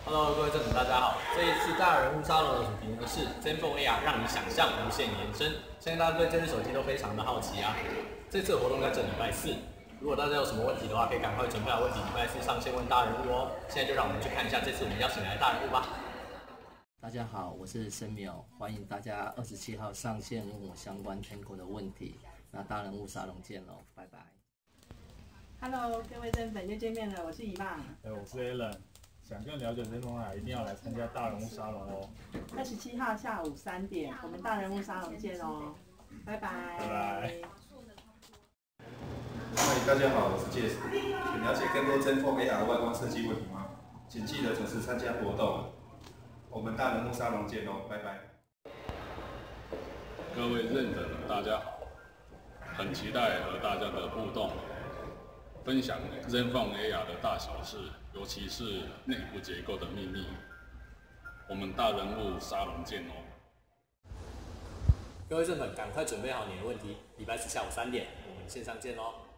Hello，各位正粉，大家好。这一次大人物沙龙的主题呢是 Zenfone AR，让你想象无限延伸。相信大家对这只手机都非常的好奇啊。这次的活动在这礼拜四，如果大家有什么问题的话，可以赶快准备好问题，礼拜四上线问大人物哦。现在就让我们去看一下这次我们邀请来的大人物吧。 大家好，我是申淼，欢迎大家27号上线问我相关 Tenko 的问题。那大人物沙龙见喽，拜拜。 Hello，各位正粉又见面了，我是伊曼。 我是 Alan。想更了解Zenfone AR，一定要来参加大人物沙龙哦。 27号下午3点，我们大人物沙龙见哦，拜拜。 拜拜。 嗨，大家好，我是介石。想了解更多Zenfone AR 外观设计问题吗？请记得准时参加活动。我们大人物沙龙见哦，拜拜。 各位认粉，大家好，很期待和大家的互动，分享Zenfone AR 的大小事，尤其是内部结构的秘密。我们大人物沙龙见哦！ 各位正粉，赶快准备好你的问题，礼拜四下午3点，我们线上见喽。